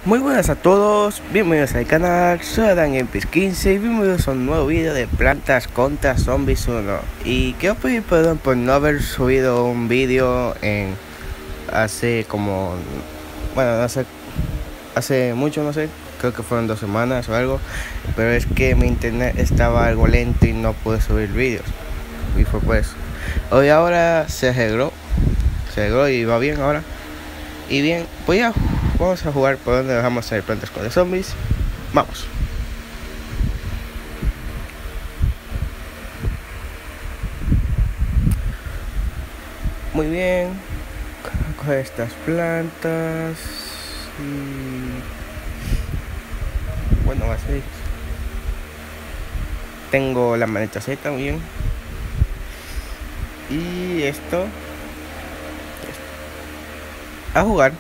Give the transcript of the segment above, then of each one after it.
Muy buenas a todos, bienvenidos al canal, soy AdanGameplays15 y bienvenidos a un nuevo vídeo de Plantas contra Zombies 1. Y quiero pedir perdón por no haber subido un vídeo en hace como, bueno, hace mucho, no sé, creo que fueron 2 semanas o algo. Pero es que mi internet estaba algo lento y no pude subir vídeos, y fue por eso. Hoy ahora se arregló y va bien ahora. Y bien, vamos a jugar por donde dejamos hacer plantas con los zombies. Vamos. Muy bien. Coger estas plantas. Y bueno, va a ser. Tengo la maneta Z, muy bien. Y esto. A jugar.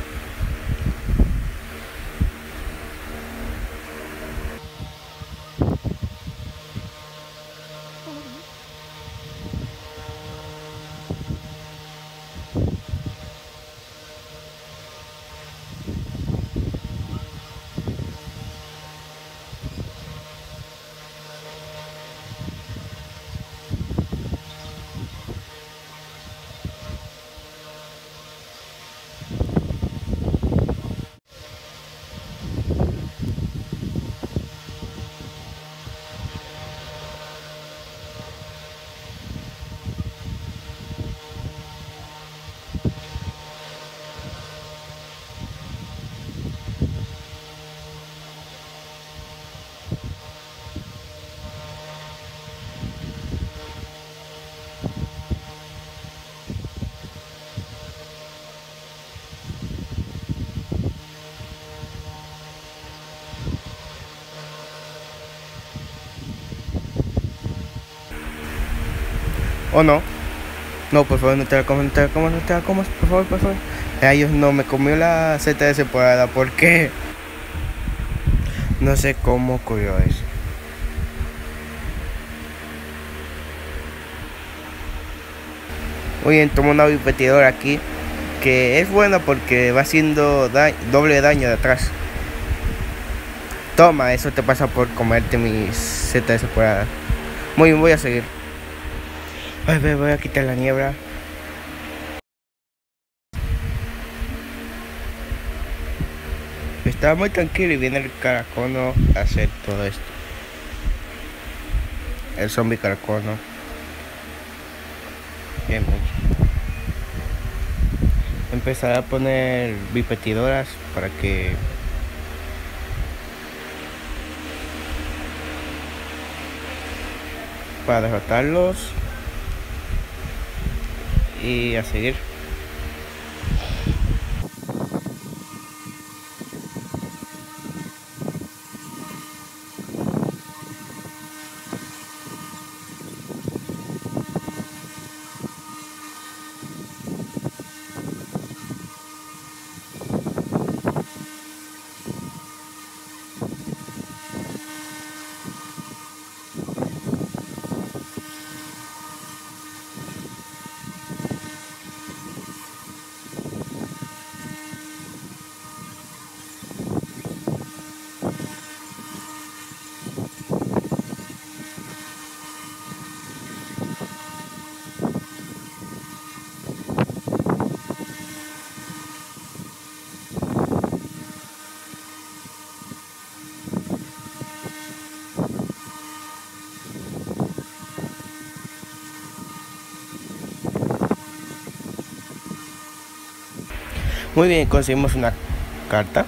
¿O no? No, por favor, no te la comas, no te la comas, no te la comas, por favor, por favor. Ellos no me comió la Z de temporada. ¿Por qué? No sé cómo ocurrió eso. Muy bien, tomo una repetidora aquí, que es buena porque va haciendo doble daño de atrás. Toma, eso te pasa por comerte mi Z de temporada. Muy bien, voy a seguir. Voy a quitar la niebla. Estaba muy tranquilo y viene el caracono a hacer todo esto. El zombie caracono. Bien mucho. Empezaré a poner bipetidoras para derrotarlos y a seguir. Muy bien, conseguimos una carta.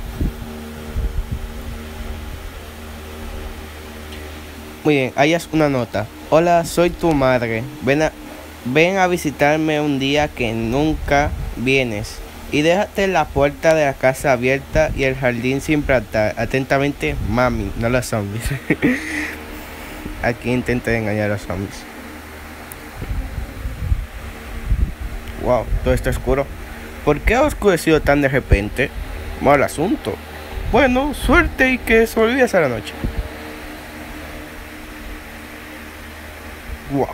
Muy bien, hayas una nota. Hola, soy tu madre. Ven a visitarme un día que nunca vienes. Y déjate la puerta de la casa abierta y el jardín sin plantar. Atentamente, mami, no los zombies. Aquí intenté engañar a los zombies. Wow, todo está oscuro. ¿Por qué ha oscurecido tan de repente? Mal asunto. Bueno, suerte y que sobrevives a la noche. Wow.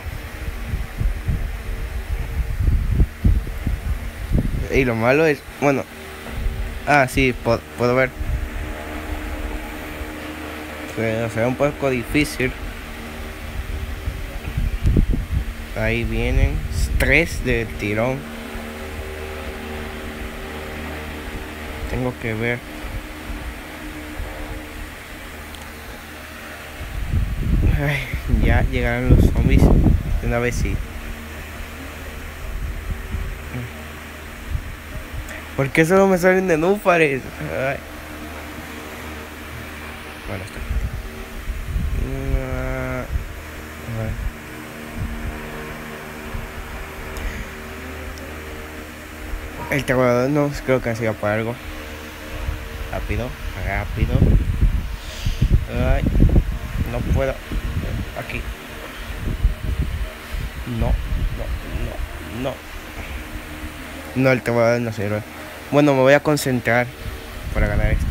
Y lo malo es, bueno, Ah, sí, puedo ver. Pero será un poco difícil. Ahí vienen 3 del tirón. Tengo que ver. Ay, ya llegaron los zombies. De una vez sí. ¿Por qué solo me salen de núfares? Ay. Bueno, está. El trabajador no creo que ha sido para algo. Rápido, rápido. Ay, no puedo. Aquí. No, no, no, no. No, el trabajador no sirve. Bueno, me voy a concentrar para ganar esto.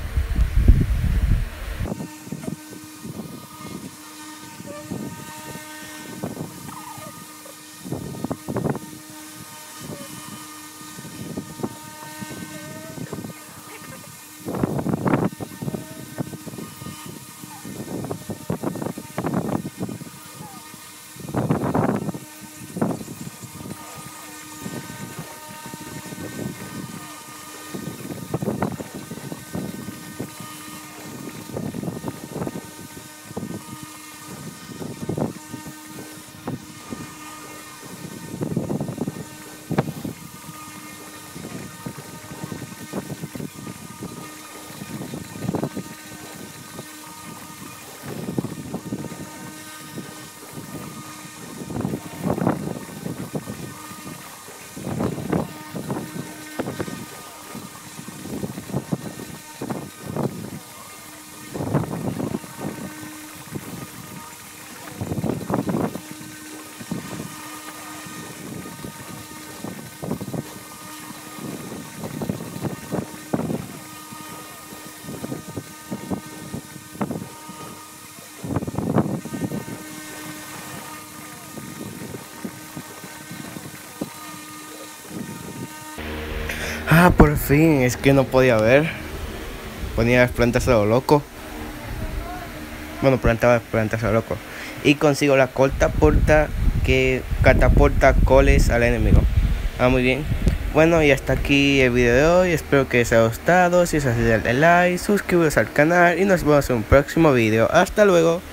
Ah, por fin, es que no podía ver. Ponía las plantas a lo loco. Bueno, plantaba las plantas a lo loco. Y consigo la catapulta que catapulta coles al enemigo. Ah, muy bien. Bueno, y hasta aquí el video de hoy. Espero que les haya gustado. Si es así, dale like, suscríbete al canal y nos vemos en un próximo video. Hasta luego.